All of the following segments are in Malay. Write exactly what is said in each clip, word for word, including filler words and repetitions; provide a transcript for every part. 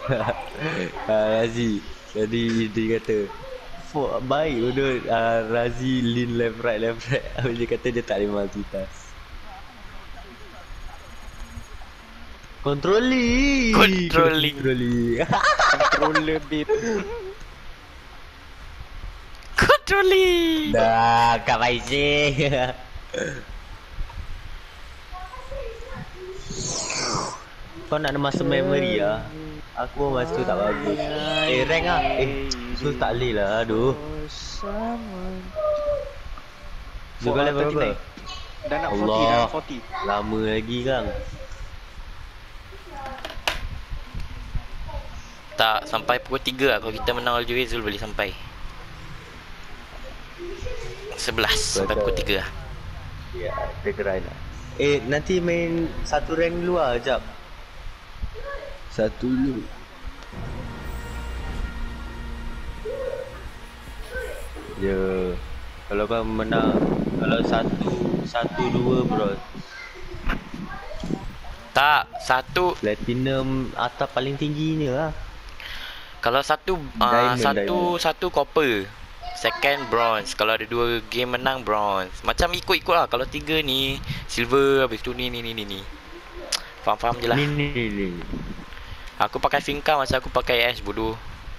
uh, Razi. Jadi dia kata for, baik udah uh, Razi lean left right left right. Habis dia kata dia tak boleh multitask. Controlling. Controlling. Controlling. Controller babe. Controlling. Dah, Kak Faizi. Kau nak ada masa memory lah. Aku pun masa tu tak bagus. Eh, rank lah. Eh, so tak boleh lah. Aduh. So kau level berapa? Dah nak Allah. forty, dah nak forty. Lama lagi kan. Tak, sampai pukul tiga lah. Kalau kita menang Aljoy, Zul boleh sampai sebelas sampai pukul tiga lah. Ya, kita gerai lah. Eh, nanti main satu rank dulu lah, sekejap. Satu dulu. Ya, kalau kau menang, kalau satu, satu dua bro. Tak, satu. Platinum atap paling tinggi ni lah. Kalau satu uh, Diamond, Satu diamond. Satu copper, second bronze. Kalau ada dua game menang bronze. Macam ikut-ikut lah. Kalau tiga ni silver, habis tu ni ni ni ni ni. Faham-faham je lah. Ni ni ni. Aku pakai Finca macam aku pakai Ash bodoh.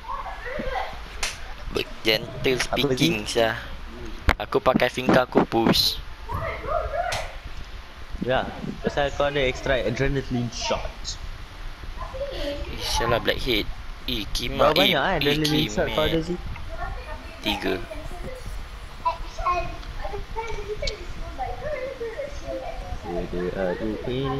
Gentle speaking sah. Aku pakai Finca, aku push. Ya, pasal kau ada extra adrenaline shot. InsyaAllah blackhead. Eh, Kima. Berapa Eh, banyak eh eh, adrenaline shot kau ada sih? Tiga. Dia aduh ini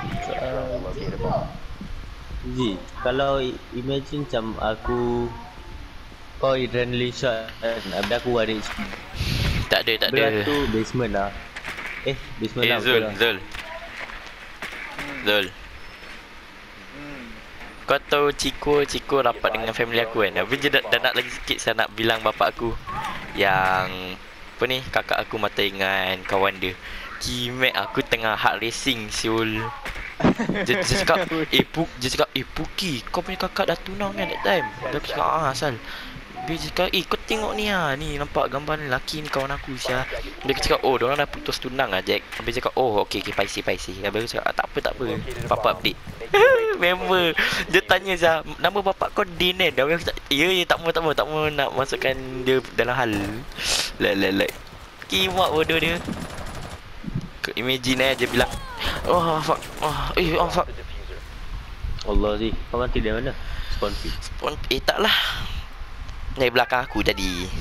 Ji, kalau imagine macam aku kau adrenaline shot kan, habis aku ada H P. Tak ada, tak Berat ada. tu basement lah. Eh, basement Eh, lah. Zul, betul lah. Zul. Zul. Kau tahu Ciko, Ciko rapat dengan family aku kan. Habis dia dah, dah nak lagi sikit saya nak bilang bapak aku yang apa ni, kakak aku mata dengan kawan dia. Kimek aku tengah hard racing siul. Dia, dia cakap, eh Puk, dia cakap, eh Puki, kau punya kakak dah tunang kan that time. Dia aku cakap, ah asal. Dia cakap, eh kau tengok ni lah, ni nampak gambar ni lelaki ni kawan aku sia. Dia cakap, oh diorang dah putus tunang lah Jack. Habis dia cakap, oh okey okey paisi paisi. Habis aku cakap, ah, tak apa tak apa, papa update. Member. Dia tanya saya, nama bapak kau Din kan? Habis aku cakap, ya ya tak mau tak mau tak mau nak masukkan dia dalam hal. Lek lek lek. Kimak bodoh dia. Kau imagine eh dia bilang, oh fuck, oh eh oh fuck. Allah sih, kau mati dari mana? Spawn pick. Spawn eh tak lah. Dari belakang aku jadi.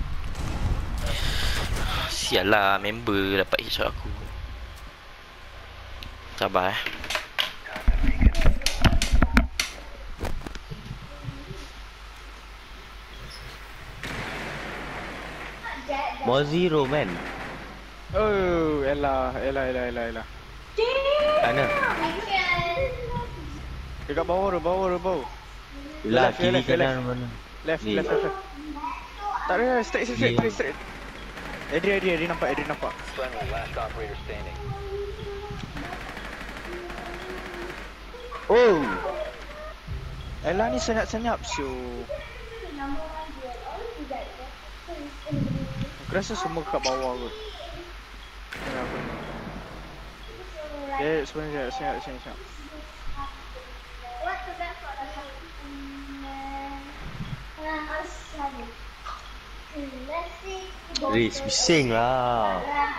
Sial lah member dapat headshot aku. Sabar eh. More zero man. Oh, elah, elah, elah, elah, elah. Mana? Dekat bawah tu, bawah tu, bawah. Yelah, Left, kiri left, kanan left. mana? Left, Ni. left, left, left. Tak ada, straight, straight, Ni. straight, straight. Adrian, Adrian, Adrian nampak, Adrian nampak. Oh! Elah ni senyap-senyap, so. Aku rasa semua kat bawah kot. Ya, aku ni. Eh, sebenarnya, senyap, senyap, senyap. Riz, bising lah.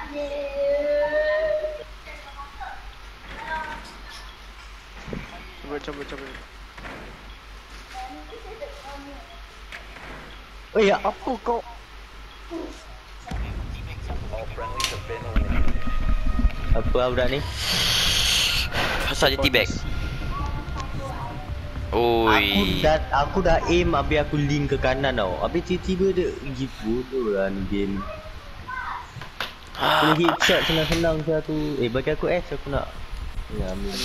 Coba, coba, coba. Oh ya, Apa kau? apa lah budak ni? Asal dia T-bag. Aku Oi. dah aku dah aim habis aku link ke kanan tau. Habis tiba-tiba dia pergi bodoh lah ni game. Boleh headshot senang-senang saya tu. Eh bagi aku S aku nak. Ya amin.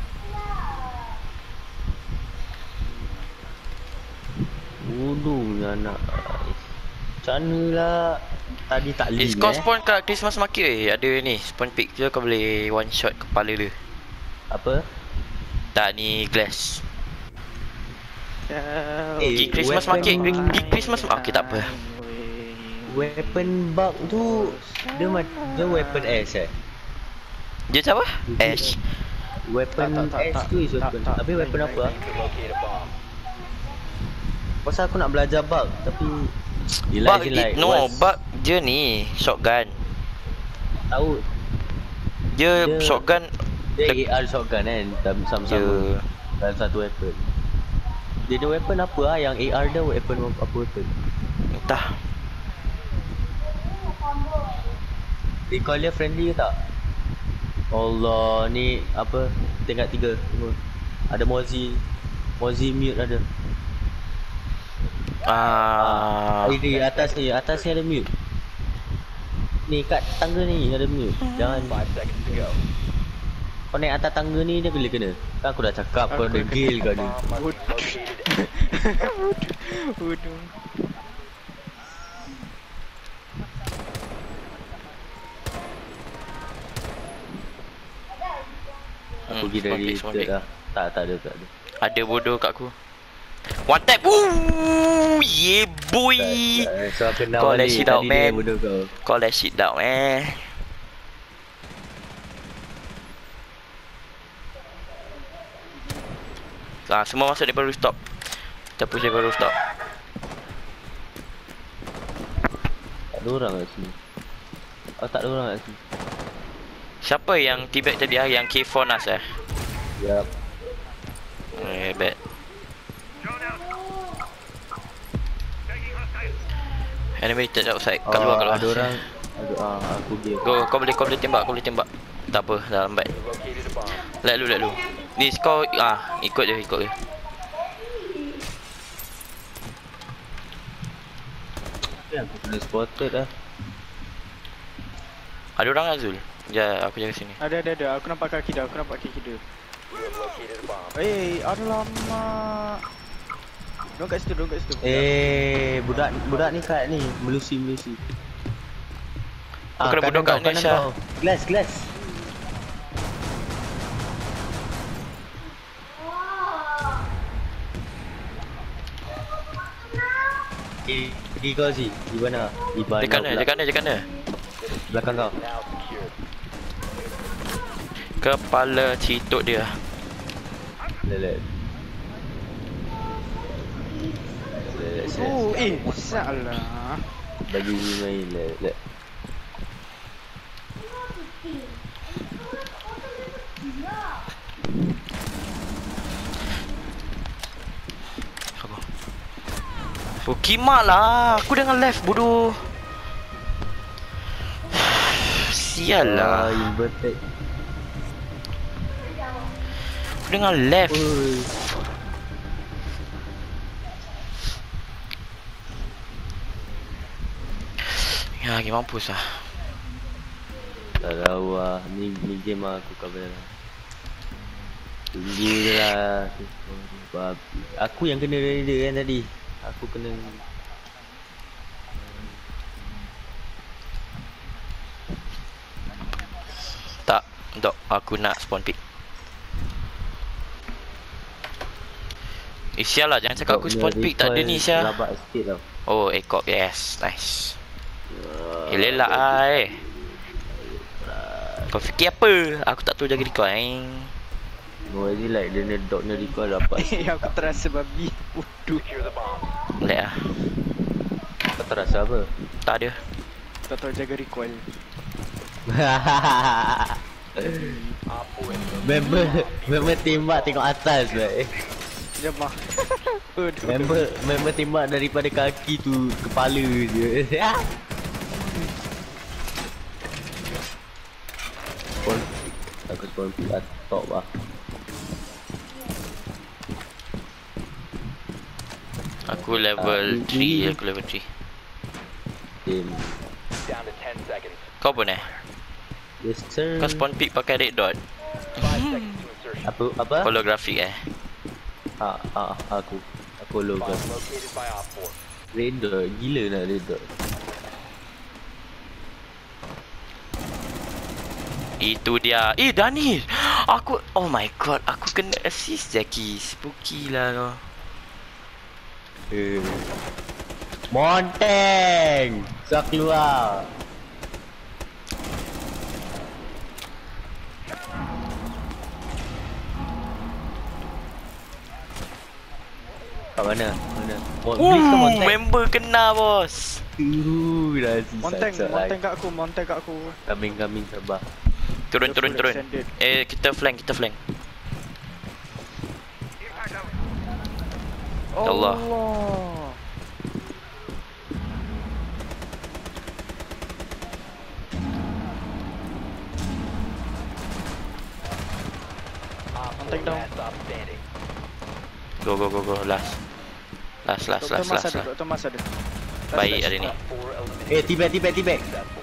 Bodohnya anak. Macam mana lah. Tadi tak Eh, link kau eh. spawn kat Christmas market eh. Ada ni, spawn pick je kau boleh one shot kepala dia. Apa? Tak ni glass. Eh, Gig Christmas weapon- market, gig, gig Christmas. Okey, tak apa. Weapon bug tu dia ma- dia weapon S eh. Dia macam apa? Ash. Weapon Tak, tak, tak, S tak. tu is Tak, weapon. tak. Tapi weapon Lain, apa? lain, Pasal aku nak belajar bug tapi Bug, as in it, no, what's- bug dia ni shotgun. tahu Dia, Dia- shotgun dia A R shotgun kan tam- sama-sama dia dalam satu weapon. Dia ada weapon apa ah yang A R dia weapon apa weapon? entah. Recoil dia friendly ke tak? Allah ni apa tingkat tiga semua. Ada Mozi Mozi mute ada. Ah, Ini di atas ni, atas ni ada mute. Ni kat tangga ni ada mute. Jangan kau naik atas tangga ni dia bila kena. Kan aku dah cakap kau Aku ada kena. gil kau ni. Bodoh. Aku Hmm, pergi dari smoke, smoke. third dah. Tak tak ada tak ada. ada bodoh kat aku. One tap. Ooh, yeah boy. Tak, tak. So aku nak Kau balik let shit tadi out, dia man. bodoh kau. Call that shit down, eh. Ah, semua masuk daripada rooftop. Kita push daripada rooftop. Tak ada orang kat sini. Oh tak ada orang kat sini. Siapa yang T-Bag tadi ah? Yang K four Nas eh? Yap. Eh, bad. Enemy touch outside. Kat luar, kat luar. Ada orang. Ada ah aku dia. Go, kau boleh kau boleh tembak, kau boleh tembak. Tak apa, dah lambat. Let lu, let lu. Ni kau ah ikut je, ikut je. Aku kena spotted dah. Ada orang Azul. Ya, aku jaga sini. Ada ada ada. Aku nampak kaki dah. Aku nampak kaki dia. Eh, alamak. Dong kat situ, dong kat situ. Eh, budak budak ni kat ni, melusi melusi. Aku kena budak kat ni, Syah. Glass, glass. Eh, di kau si, di mana? Di mana? Dekat mana? Dekat mana? Dekat mana? Belakang kau. Kepala cituk dia. Lelet. Lelet. Oh, eh, salah. Bagi main lelet. Apa? Oh, kimak lah. Aku dengan left bodoh. Sial Ah, lah. inverted. Aku dengan left. Oi. Ya, lagi mampus lah. Tak tahu lah. Ni, ni game lah aku cover lah. Tunggu je lah. Babi. Aku yang kena dari dia kan tadi. Aku kena. Tak, dok, aku nak spawn pick. Eh, sial lah, jangan cakap aku spawn pick, tak ada ni sial. Rabak sikit tau. Oh, ekop, yes, nice. Ah, Eh, lelak lah eh. Kau fikir apa? Aku tak tahu jaga recoil eh. No, ini like dia ni dog ni recall dapat. Eh, aku terasa babi. Bodoh. Lelak lah. Kau terasa apa? Tak ada. Tak tahu jaga recoil. member member tembak tengok atas baik. Jemah. Bodoh. Member member tembak daripada kaki tu kepala je. Spawn. Aku spawn kat top lah. Aku level Ah, three, ini- aku level three. Game. Kau pun eh? Yes sir. Kau spawn pick pakai red dot. Apa apa? Holographic eh? Ah, ah, aku. Aku logo. Red dot. Gila nak red dot. Itu dia. Eh, Daniel. Aku, oh my god, aku kena assist Jackie. Spooky lah kau. Eh. Monteng. Suap keluar. Kat mana? Mana? Oh, Blitz ke Monteng? Member kena bos. Uh, dah si Monteng, sat-sat monteng lagi. kat aku, monteng kat aku. Coming, coming, sabar. Turun turun Full turun. extended. Eh kita flank, kita flank. Ya Allah. Allah. Monteng down. Go go go go last. Last last Doktor last Mas last. ada, last. Doktor Mas ada. Baik hari ni. Eh, tibet, tibet, tibet.